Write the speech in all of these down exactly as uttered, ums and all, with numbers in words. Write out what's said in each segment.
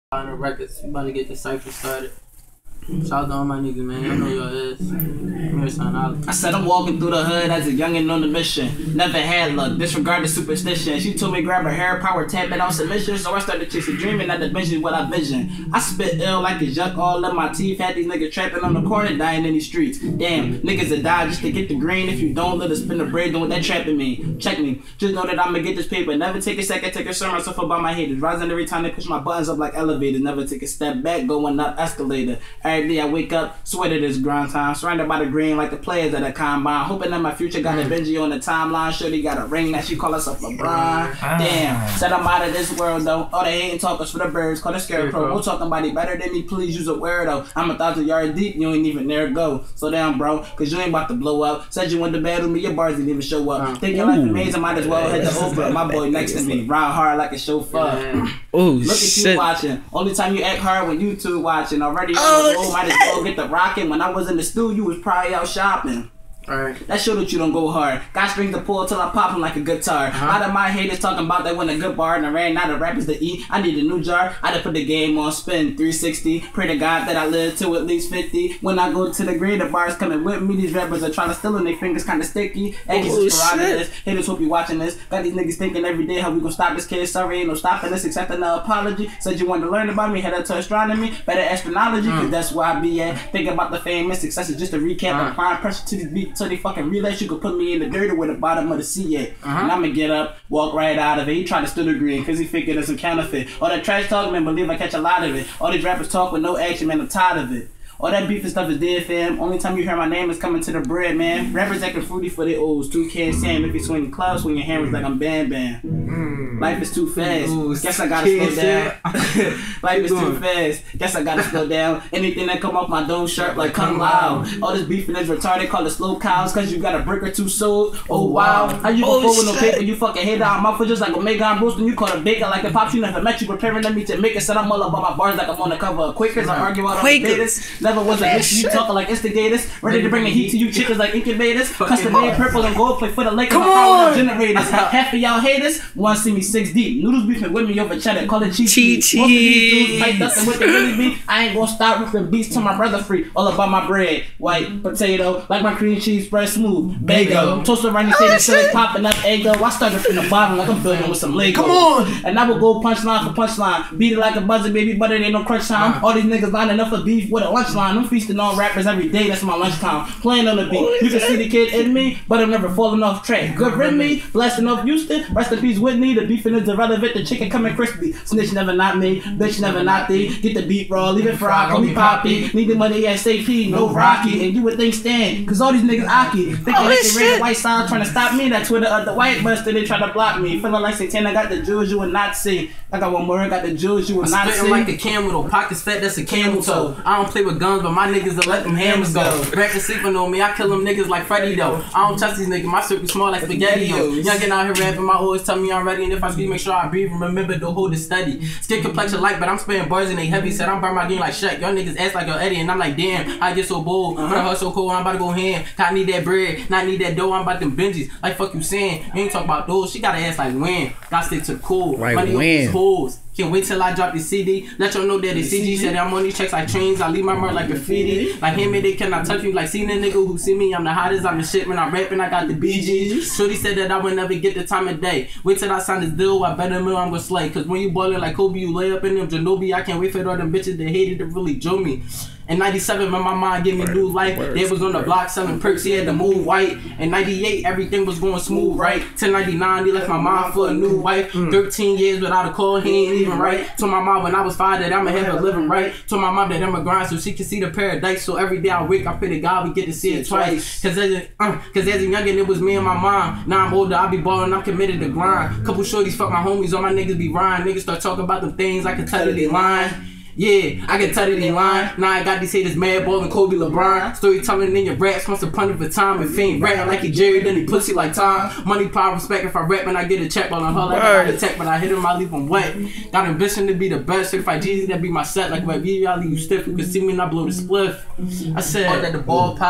On the records, we about to get the cypher started. Shout out to all my niggas, man. Y'all know y'all is. I'm here, son. I'll... I said I'm walking through the hood as a youngin' on the mission. Never had luck, disregard the superstition. She told me grab her hair, power, tap it on submission. So I started chasing dreaming at the vision what I vision. I spit ill like a yuck all in my teeth. Had these niggas trapping on the corner, dying in these streets. Damn, niggas that die just to get the green. If you don't, let us spin the bread, don't what that trapping me. Check me, just know that I'ma get this paper. Never take a second, take a concern myself about my haters. Rising every time they push my buttons up like elevators. Never take a step back, going up escalator. Every day I wake up, sweat it is grind time. Surrounded by the green like the players at a combine. Hoping that my future got a Benji on the timeline. Shorty got a ring that she call herself LeBron. Damn, said I'm out of this world though. All they hating talkers for the birds, call the scarecrow. Who talking about it better than me? Please use a weirdo. I'm a thousand yards deep, you ain't even there go. So damn bro, cause you ain't about to blow up. Said you went to bed with me, your bars didn't even show up. Think your life amazing, might as well hit the Oprah. My boy next to me, ride hard like a chauffeur. Oh, look at shit. you watching. Only time you act hard when YouTube watching. Already on the road, might as well get the rockin'. When I was in the studio, you was probably out shopping. Alright. That show that you don't go hard. Got strings to pull till I pop them like a guitar. Uh-huh. Out of my haters talking about they want a good bar and I ran out of rappers to eat. I need a new jar. I done put the game on spin three sixty. Pray to God that I live to at least fifty. When I go to the grade, the bars coming with me. These rappers are trying to steal and their fingers kind of sticky. Oh, haters hope you watching this. Got these niggas thinking every day how we gonna stop this kid. Sorry, ain't no stopping this except an apology. Said you wanted to learn about me, head up to astronomy. Better astrology, cause that's where I be at. Thinking about the fame and success is just a recap. Uh-huh. Applying pressure to these beats till they fucking realize you could put me in the dirt where the bottom of the sea at. Uh-huh. And I'ma get up, walk right out of it. He tried to steal the green cause he figured it's a counterfeit. All that trash talk, man, believe I catch a lot of it. All these rappers talk with no action, man, I'm tired of it. All that beef and stuff is dead, fam. Only time you hear my name is coming to the bread, man. Rappers acting fruity for their O's. Two can't Sam if you swing the clubs, swing your hammers like I'm Bam Bam. Mm. Life is too fast. Ooh, guess I gotta slow down. Life is too fast. Guess I gotta slow down. Anything that come off my dome shirt like come loud. All this beefing is retarded, call it slow cows, cause you got a brick or two sold. Oh wow. How you oh, go with no paper? You fucking hit out my foot just like Omega. I'm roasting. You call a baker like the pops you never met. You preparing me to make it. Said I'm all about my bars like I'm on the cover of Quakers. I argue out on the debaters. Never was a bitch. You talking like instigators. Ready to bring the heat to you chickens like incubators. Custom made purple and gold play for the Lakers. Come on. Generators. Half of y'all haters wanna see me six deep. Noodles beefing with me over cheddar. Call it cheese. Cheese. Most of these dudes piped up and what they really be. I ain't gonna stop ripping beats till my brother free. All about my bread. White potato. Like my cream cheese spread smooth. Bagel. Toaster running oh, shit. Popping up Eggo. I started from the bottom like I'm building with some Lego. Come on. And I will go punchline for punchline. Beat it like a buzzer, baby, but it ain't no crunch time. All these niggas lining up for beef with a lunch line. I'm feasting on rappers every day, that's my lunchtime. Playing on the beat. You can see the kid in me, but I'm never falling off track. Good rid me, blasting off Houston. Rest in peace Whitney. The beefing is irrelevant. The chicken coming crispy. Snitch never not me. Bitch never not thee. Get the beat raw, leave it fried. Call me Poppy. Need the money S A P, no Rocky. And you would think Stan, cause all these niggas Aki. Thinking oh, like they red white sign trying to stop me. That Twitter of the white buster, they try to block me. Feeling like Santana got the jewels you would not see. I got one more, I got the jewels you would not see. Like a camel though, pockets fat, that's a camel toe. I don't play with guns, but my niggas will let them hammers go. Rappers sleeping on me, I kill them niggas like Freddy though. I don't trust these niggas, my circle small like spaghetti yo. Youngin' out here rapping, my always tell me I'm ready, and if I speak, make sure I breathe and remember to hold it steady. Skin complexion light, but I'm spitting bars and they heavy. Said I'm burn my game like Shaq. Y'all niggas ass like a Eddie, and I'm like damn, I get so bold. Uh-huh. But I heart so cold, I'm about to go ham. I need that bread, not need that dough. I'm about them Benjis. Like fuck you saying, you ain't talk about those. She got an ass like when. Got stick to cool. Right, money when. Hoes. Can't wait till I drop the C D. Let y'all know that the C G said I'm on these checks like trains. I leave my mark like graffiti. Like him and they cannot touch me. Like seen a nigga who see me. I'm the hottest. I'm the shit. When I'm rapping, I got the B Gs. Shorty said that I would never get the time of day. Wait till I sign this deal. I better know I'm gonna slay. Cause when you ballin' like Kobe, you lay up in them Ginobili. I can't wait for all them bitches that hated to really join me. In ninety-seven, when my mom gave me new life, they was on the block selling perks, he had to move white. In ninety-eight, everything was going smooth, right? ten ninety-nine, they left my mom for a new wife. thirteen years without a call, he ain't even right. Told my mom when I was five that I'ma have a living right. Told my mom that I'ma grind so she can see the paradise. So every day I wake, I pray to God we get to see it twice. Cause as a, uh, cause as a youngin', it was me and my mom. Now I'm older, I be ballin', I'm committed to grind. Couple shorties fuck my homies, all my niggas be rhyme. Niggas start talking about them things, I can tell you they lying. Yeah, I can tell you they lying. Now I got these haters mad ballin' Kobe LeBron. Storytelling in your raps, wants to punish for time. If he ain't rapping like he Jerry, then he pussy like Tom. Money, power, respect. If I rap and I get a check on a hull, I got a tech, but I hit him, I leave him wet. Got ambition to be the best. Certified Jeezy, that be my set. Like when I leave you stiff, you can see me and I blow the spliff. I said, oh, that the ball pop.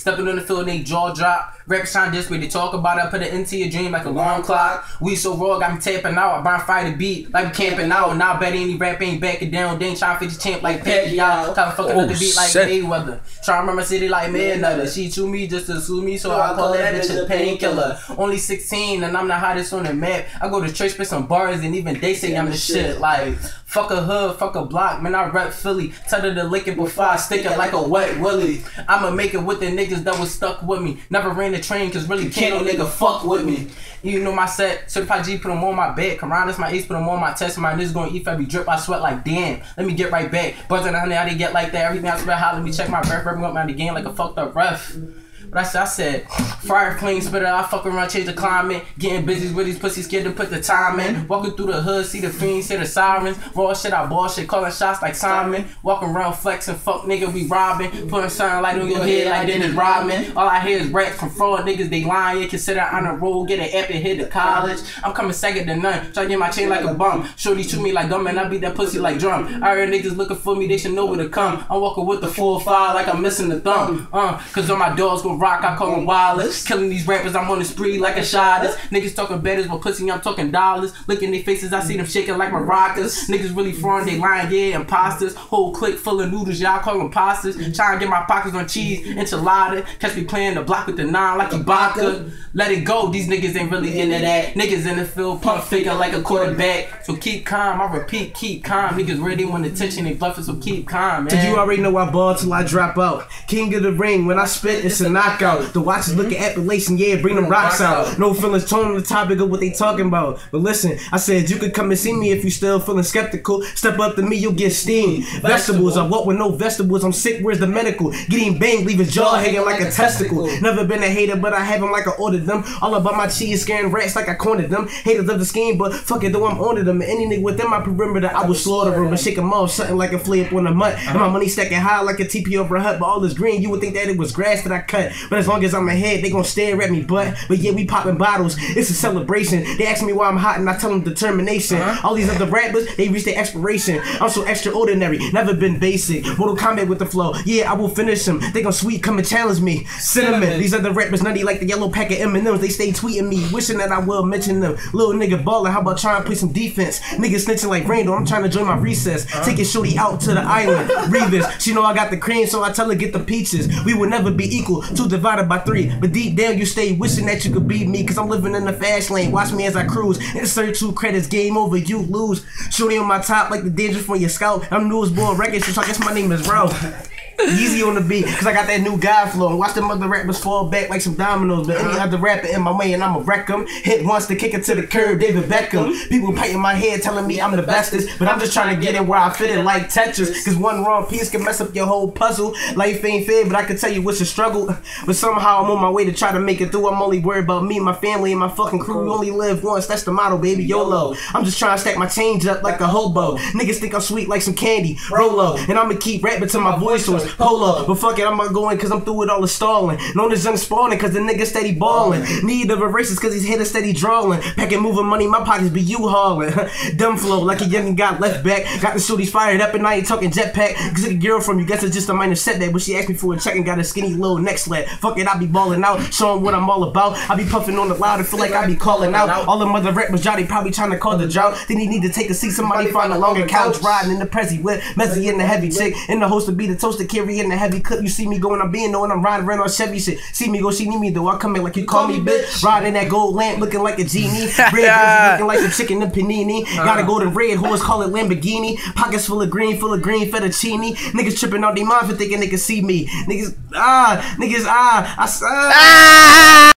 Stepping on the field, they jaw drop. Rappers trying this way, they talk about it. I put it into your dream like a alarm clock. We so raw, got me tapping out. I burn fire to beat like we camping out. And now I bet any rap ain't backing down. They ain't trying to fit the champ like Pacquiao. Trying to fucking up the beat like Mayweather. Trying to remember my city like Mayweather. She chew me just to sue me, so I call that bitch a painkiller. Only sixteen and I'm the hottest on the map. I go to church, spit some bars, and even they say I'm the shit. Like, fuck a hood, fuck a block, man, I rep Philly. Tell her to lick it before I stick it like a wet willy. I'ma make it with the niggas that was stuck with me. Never ran the train, cause really can't no nigga fuck with me. You know my set, Certified G, put them on my bed. Karanas, my ace, put them on my test. My niggas gonna eat every drip, I sweat like damn. Let me get right back. Buzzing honey, I didn't get like that. Everything I sweat, holler me, check my breath, rep me up out the game like a fucked up ref. But I said, I said, fire flame spitter, I fuck around, change the climate. Getting busy with these pussies, scared to put the time in. Walking through the hood, see the fiends, hear the sirens. Raw shit, I ball shit, calling shots like Simon. Walking around flexing, fuck nigga, we robbing. Putting sunlight on your head like Dennis Rodman. All I hear is raps from fraud niggas, they lying. Consider on a roll, get an epic, hit to college. I'm coming second to none, try to get my chain like a bum. Shorty shoot me like gum, and I beat that pussy like drum. I heard niggas looking for me, they should know where to come. I'm walking with the four five like I'm missing the thumb. Uh, cause all my dogs gon' rock, I call them wild. Killing these rappers, I'm on the spree like a shotters. Niggas talking betters, but pussy, I'm talking dollars. Look in their faces, I see them shaking like maracas. Niggas really foreign, they lying, yeah, imposters. Whole clique full of noodles, y'all call them pastas. Trying to get my pockets on cheese, enchilada. Catch me playing the block with the nine like Ibaka. Let it go, these niggas ain't really into that. Niggas in the field, pump figure like a quarterback. So keep calm, I repeat, keep calm. Niggas ready want attention, they bluffing, so keep calm, man. Did you already know I ball till I drop out? King of the ring, when I spit, it's a knockout. The watch is looking appellation, yeah, bring them rocks out. No feelings, tone on the topic of what they talking about. But listen, I said you could come and see me if you still feeling skeptical. Step up to me, you'll get steamed. Vegetables, I walk with no vegetables. I'm sick, where's the medical? Getting banged, leave his jaw hanging like a testicle. Never been a hater, but I have him like I ordered them. All about my cheese, scaring rats like I cornered them. Haters of the scheme, but fuck it though, I'm on them. Any nigga within my perimeter, I will slaughter them and shake them off, something like a flip on the mutt. And my money stacking high like a T P over a hut, but all this green, you would think that it was grass that I cut. But as long as I'm ahead, they gon' stare at me, but but yeah, we popping bottles. It's a celebration. They ask me why I'm hot, and I tell them determination. Uh-huh. All these other rappers, they reach their expiration. I'm so extraordinary, never been basic. Mortal Kombat with the flow. Yeah, I will finish them. They gon' sweet, come and challenge me. Cinnamon. Cinnamon. These other rappers nutty like the yellow pack of M and M's. They stay tweeting me, wishing that I will mention them. Little nigga ballin', how about trying to play some defense? Niggas snitching like Randall. I'm trying to join my recess. Uh-huh. Taking shorty out to the island. Revis. She know I got the cream, so I tell her get the peaches. We will never be equal. Two divided by three. But deep down you stay wishing that you could beat me, cause I'm living in the fast lane. Watch me as I cruise. Insert two credits, game over, you lose. Shorty on my top like the danger from your scalp. I'm newsboard records, so I guess my name is Ralph. Easy on the beat, cause I got that new guy flow. And watch them other rappers fall back like some dominoes. But any other rapper in my way and I'ma wreck them. Hit once to kick it to the curb, David Beckham. People biting my head telling me I'm the bestest, but I'm just trying to get it where I fit it like Tetris. Cause one wrong piece can mess up your whole puzzle. Life ain't fair, but I can tell you it's a struggle. But somehow I'm on my way to try to make it through. I'm only worried about me, my family, and my fucking crew. We only live once, that's the motto, baby, YOLO. I'm just trying to stack my change up like a hobo. Niggas think I'm sweet like some candy, Rolo. And I'ma keep rapping till my voice source, Polo. But fuck it, I'm not going cause I'm through with all the stalling. Known as young spawning cause the nigga steady balling. Need of erasers cause he's hitting steady drawing. Packing moving money, my pockets be you hauling. Dumb flow like a youngin' got left back. Got the shorties fired up and I ain't talking jetpack. Cause a girl from you guess it's just a minor setback. But she asked me for a check and got a skinny little neck slat. Fuck it, I be balling out, showing what I'm all about. I be puffing on the loud and feel like I be calling out. All the mother rappers, Johnny probably trying to call the drought. Then he need to take a seat, somebody find a longer couch. Riding in the Prezi with Mezzy in the heavy chick. In the host to be the toaster, carry in the heavy clip. You see me going, I'm being knowing I'm riding around on Chevy shit. See me go, she need me though. I come in like you call me bitch. Riding that gold lamp looking like a genie. Red looking like some chicken and panini. Got a golden red horse, call it Lamborghini. Pockets full of green, full of green fettuccine. Niggas tripping out their mind for thinking they can see me. Niggas, ah, niggas, ah, I, ah.